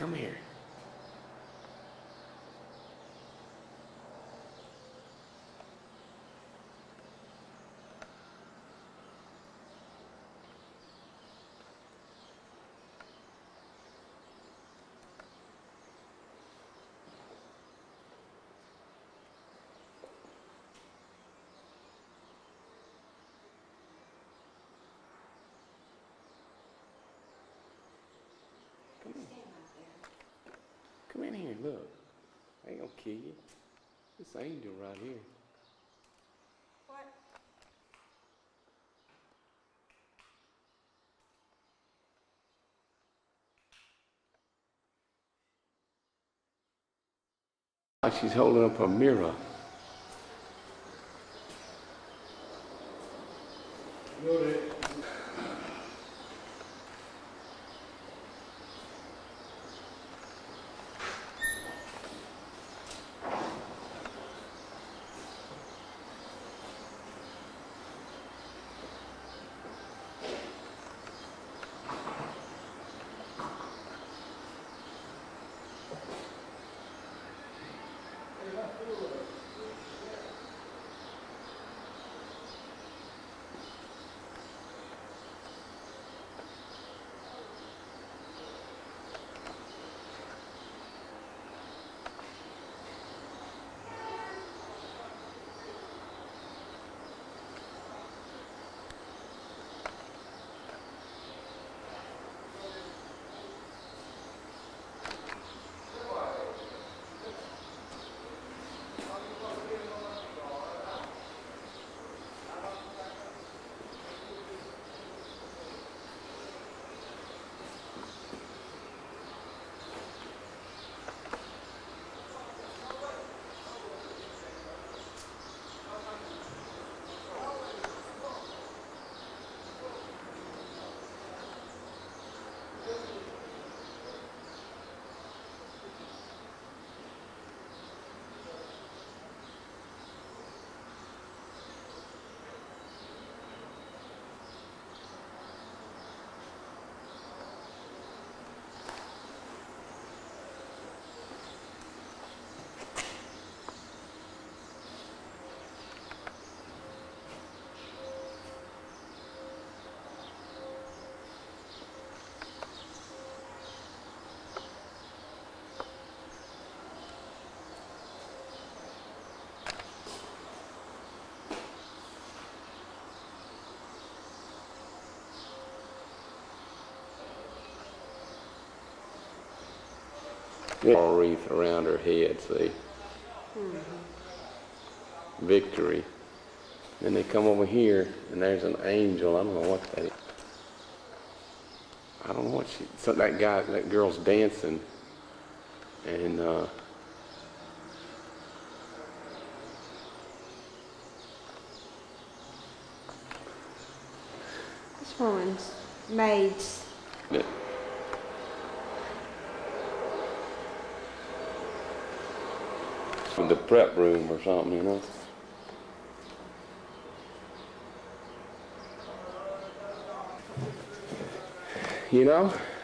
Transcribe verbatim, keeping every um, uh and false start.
come here. Come in. Come in here, look. I ain't gonna kill you. This angel right here. What? Like she's holding up a mirror. Coral wreath around her head, see? Mm-hmm. Victory. Then they come over here, and there's an angel. I don't know what that is. I don't know what she... So that guy, that girl's dancing. And, uh... This woman's maids. Yeah. From the prep room or something, you know. You know,